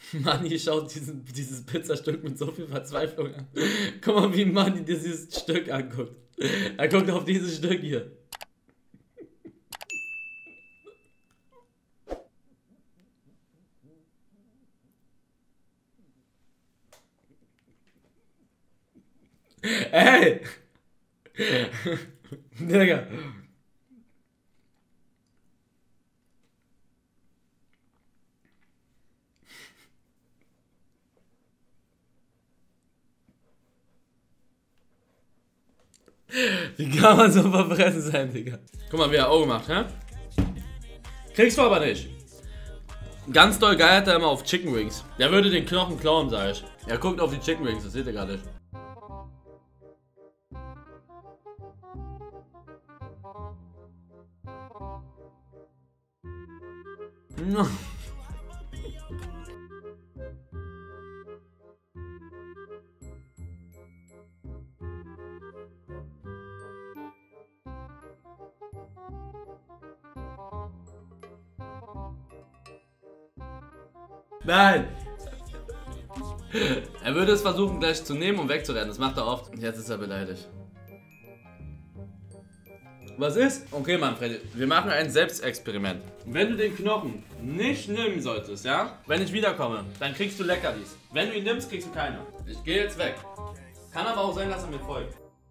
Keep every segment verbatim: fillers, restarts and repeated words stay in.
Manni schaut diesen, dieses Pizzastück mit so viel Verzweiflung an. Guck mal, wie Manni dieses Stück anguckt. Er guckt auf dieses Stück hier. Ey! Digga. Wie kann man so verfressen sein, Digga? Guck mal, wie er Augen macht, hä? Kriegst du aber nicht. Ganz doll geil hat er immer auf Chicken Wings. Der würde den Knochen klauen, sag ich. Er guckt auf die Chicken Wings, das seht ihr gerade nicht. Nein! Er würde es versuchen gleich zu nehmen und wegzurennen, das macht er oft. Jetzt ist er beleidigt. Was ist? Okay, Manfred, wir machen ein Selbstexperiment. Wenn du den Knochen nicht nehmen solltest, ja? Wenn ich wiederkomme, dann kriegst du Leckerlis. Wenn du ihn nimmst, kriegst du keine. Ich gehe jetzt weg. Kann aber auch sein, dass er mir folgt.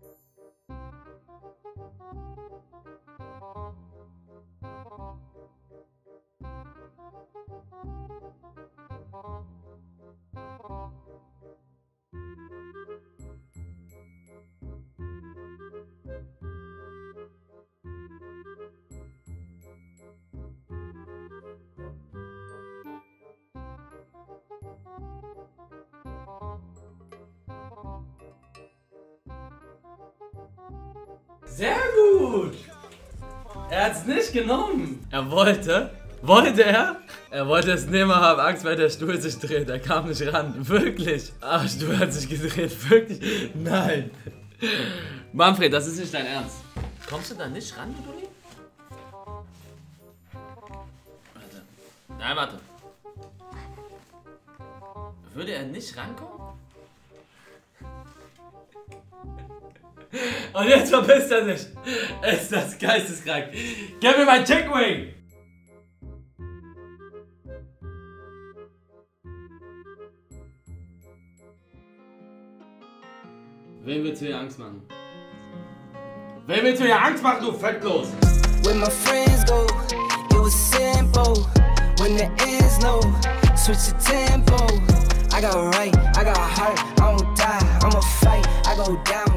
Sehr gut! Er hat es nicht genommen. Er wollte. Wollte er? Er wollte es nehmen, aber hab Angst, weil der Stuhl sich dreht. Er kam nicht ran. Wirklich. Ah, der Stuhl hat sich gedreht. Wirklich. Nein. Manfred, das ist nicht dein Ernst. Kommst du da nicht ran, du Dulli? Warte. Nein, warte. Würde er nicht rankommen? Und jetzt verpisst er sich. Ist das geisteskrank. Gib mir mein Chicken Wing. Wen willst du hier Angst machen? Wen willst du hier Angst machen, du Fettlos? When my friends go, it was simple. When the ends low, switch the tempo. I got right, I got heart, I won't die, I'ma fight, I go down.